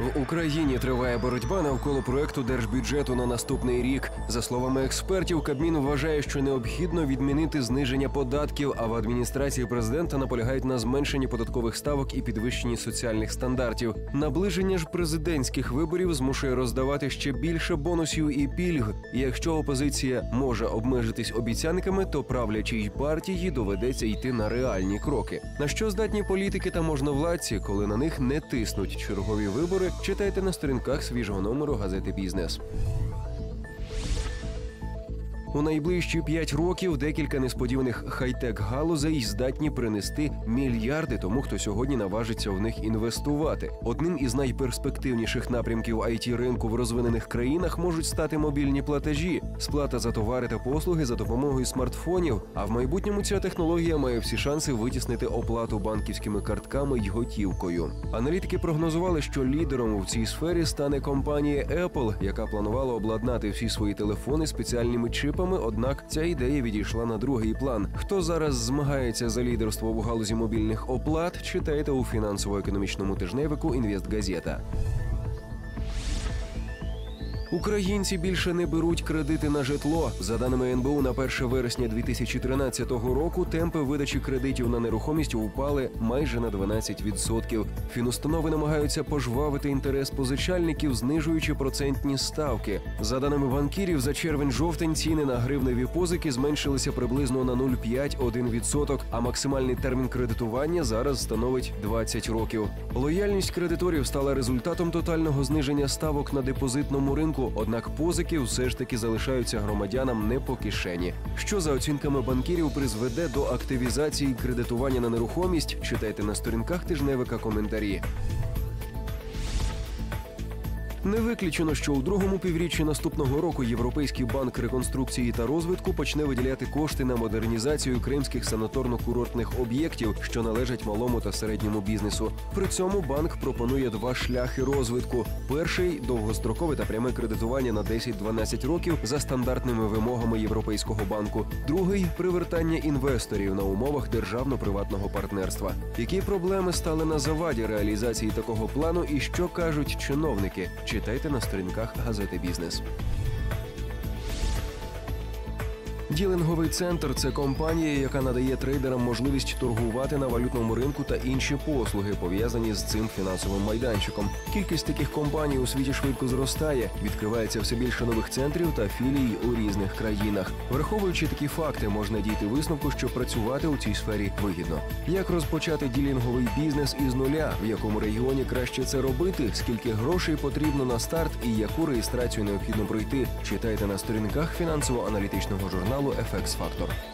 В Україні триває боротьба навколо проекту держбюджету на наступний рік. За словами експертів, Кабмін вважає, що необхідно відмінити зниження податків, а в адміністрації президента наполягають на зменшенні податкових ставок і підвищенні соціальних стандартів. Наближення ж президентських виборів змушує роздавати ще більше бонусів і пільг. І якщо опозиція може обмежитись обіцянками, то правлячій партії доведеться йти на реальні кроки. На що здатні політики та можновладці, коли на них не тиснуть чергові вибори, читайте на сторінках свіжого номеру газети «Бізнес». У найближчі 5 років декілька несподіваних хай-тек-галузей здатні принести мільярди тому, хто сьогодні наважиться в них інвестувати. Одним із найперспективніших напрямків IT-ринку в розвинених країнах можуть стати мобільні платежі, сплата за товари та послуги за допомогою смартфонів, а в майбутньому ця технологія має всі шанси витіснити оплату банківськими картками й готівкою. Аналітики прогнозували, що лідером у цій сфері стане компанія Apple, яка планувала обладнати всі свої телефони спеціальними чипами. Однак ця ідея відійшла на другий план. Хто зараз змагається за лідерство в галузі мобільних оплат, читайте у фінансово-економічному тижневику «Інвестгазета». Українці більше не беруть кредити на житло. За даними НБУ, на 1 вересня 2013 року темпи видачі кредитів на нерухомість упали майже на 12%. Фінустанови намагаються пожвавити інтерес позичальників, знижуючи процентні ставки. За даними банкірів, за червень-жовтень ціни на гривневі позики зменшилися приблизно на 0,5–1%, а максимальний термін кредитування зараз становить 20 років. Лояльність кредиторів стала результатом тотального зниження ставок на депозитному ринку. Однак позики все ж таки залишаються громадянам не по кишені. Що за оцінками банкірів призведе до активізації кредитування на нерухомість, читайте на сторінках тижневика коментарі. Не виключено, що у другому півріччі наступного року Європейський банк реконструкції та розвитку почне виділяти кошти на модернізацію кримських санаторно-курортних об'єктів, що належать малому та середньому бізнесу. При цьому банк пропонує 2 шляхи розвитку. Перший – довгострокове та пряме кредитування на 10-12 років за стандартними вимогами Європейського банку. Другий – привертання інвесторів на умовах державно-приватного партнерства. Які проблеми стали на заваді реалізації такого плану і що кажуть чиновники? Читайте на сторінках газети «Бізнес». Ділінговий центр – це компанія, яка надає трейдерам можливість торгувати на валютному ринку та інші послуги, пов'язані з цим фінансовим майданчиком. Кількість таких компаній у світі швидко зростає, відкривається все більше нових центрів та філій у різних країнах. Враховуючи такі факти, можна дійти висновку, що працювати у цій сфері вигідно. Як розпочати ділінговий бізнес із нуля, в якому регіоні краще це робити, скільки грошей потрібно на старт і яку реєстрацію необхідно пройти, читайте на сторінках фінансово-аналітичного журналу FX Factor.